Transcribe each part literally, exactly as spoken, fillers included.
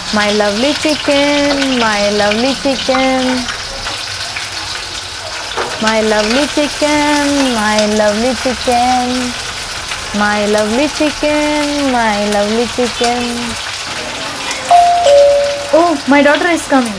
My lovely chicken, my lovely chicken. My lovely chicken, my lovely chicken. My lovely chicken, my lovely chicken. Oh, my daughter is coming.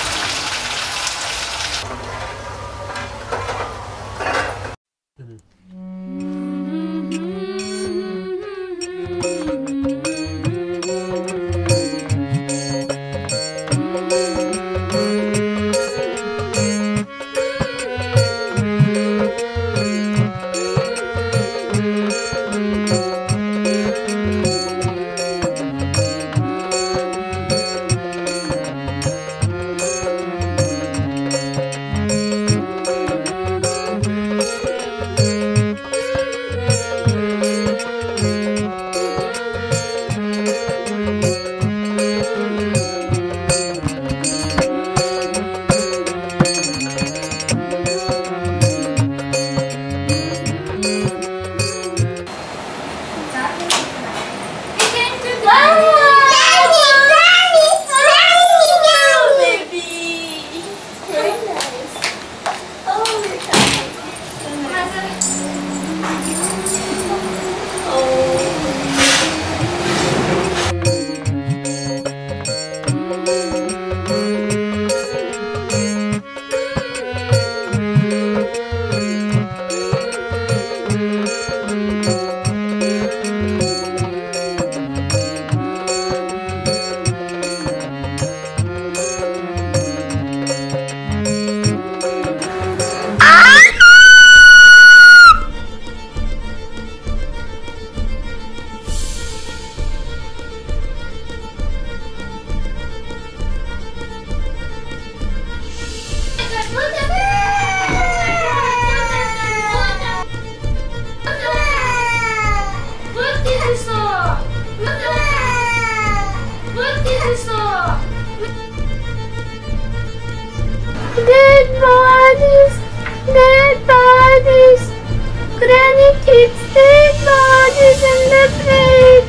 Dead bodies, dead bodies. Granny keeps dead bodies in the fridge.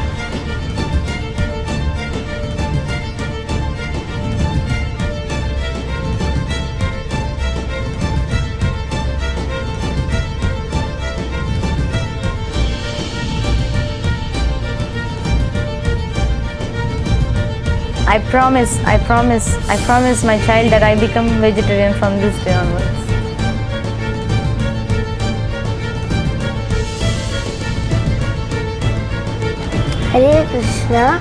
I promise, I promise, I promise my child that I become vegetarian from this day onwards. Hare Krishna.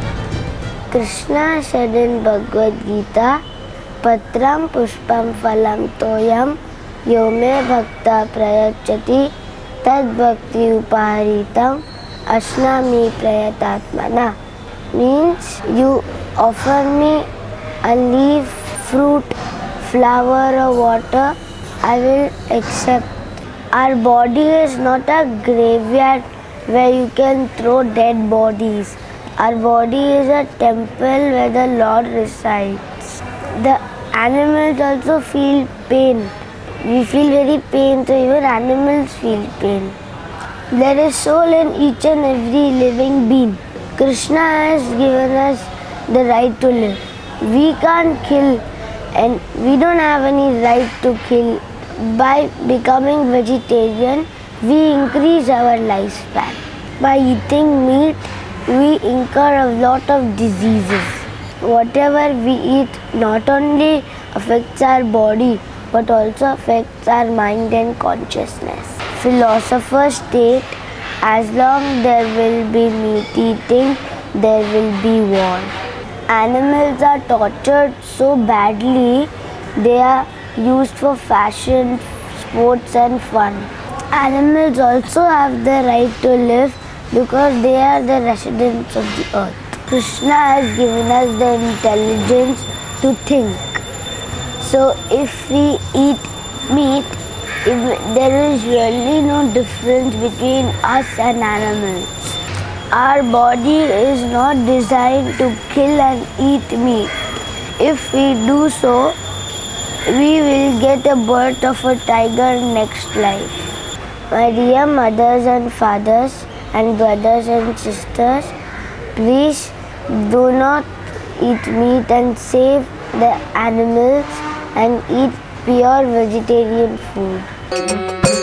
Krishna said in Bhagavad Gita, Patram pushpam phalam toyam yome bhakta prayachati tad bhakti upaharitam ashnami prayatatmana. Means you offer me a leaf, fruit, flower or water, I will accept. Our body is not a graveyard where you can throw dead bodies. Our body is a temple where the Lord resides. The animals also feel pain. We feel very pain, so even animals feel pain. There is soul in each and every living being. Krishna has given us the right to live. We can't kill and we don't have any right to kill. By becoming vegetarian, we increase our lifespan. By eating meat, we incur a lot of diseases. Whatever we eat not only affects our body but also affects our mind and consciousness. Philosophers state, as long there will be meat eating, there will be war. Animals are tortured so badly, they are used for fashion, sports and fun. Animals also have the right to live because they are the residents of the earth. Krishna has given us the intelligence to think. So if we eat meat, if there is really no difference between us and animals. Our body is not designed to kill and eat meat. If we do so, we will get a birth of a tiger next life. My dear mothers and fathers and brothers and sisters, please do not eat meat and save the animals and eat pure vegetarian food.